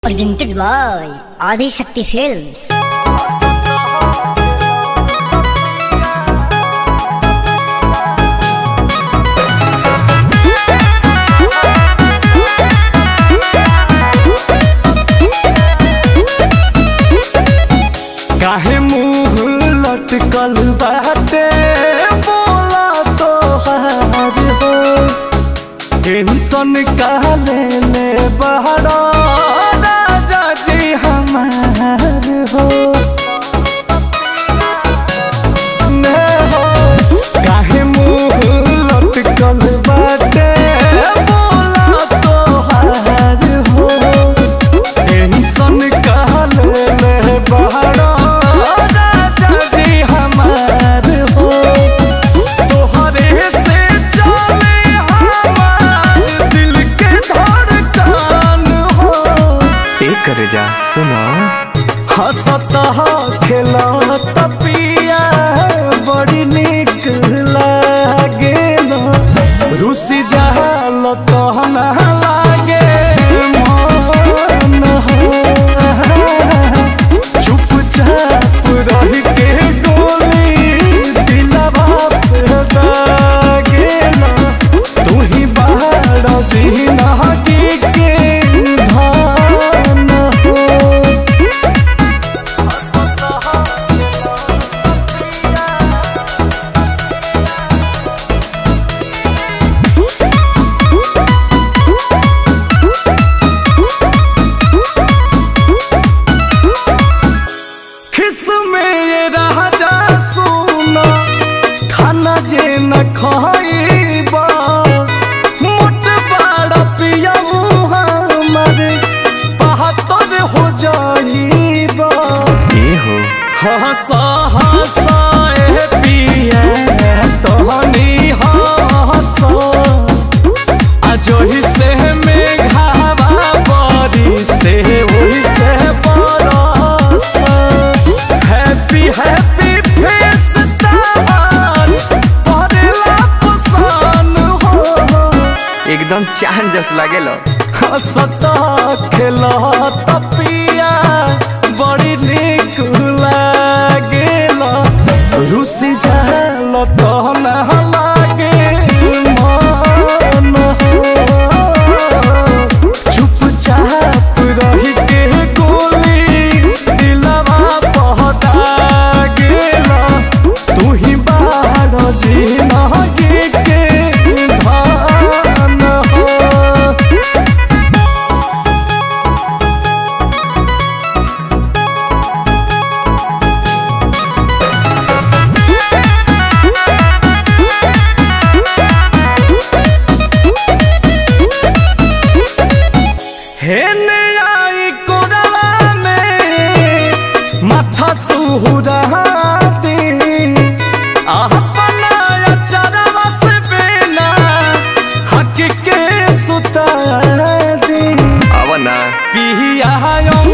Presented by Adi Shakti Films. काहे मुँह लटकल बाटे बोला तो हार हो टेंशन काले ले बहरा राजा जी हमार हो ने हो काहे मुँह लटकल बाटे बोला तो हार हो टेंशन काले ले बहरा कर जा सुनो हंसता खेलत पिया बड़ी निक लागे रुसी जाल तहन लागे मन हो चुपचाप रह के गोली दिलवा पे दागे तू ही बाहर जीना के जे न खाइबा मोट बड़ा पिया हमारे बहत्तर हो जाइबा हो हंसा हंसा पिया तोहनी हंसा अजोही से में घावा बड़ी से वही से बरस हैप्पी हैप्पी फेस एकदम चांद जस लागेलो हंसता खेलत पिया बड़ी निक लागेला रुसी जाल तहन लागे मन चुपचाप रह के गोली दिलवा पहता गेला तू ही बाहर जीना के हेने आई कोरला में माथा सुहुराती अपना चरवा से बेना हक के सुता दी अवना पिया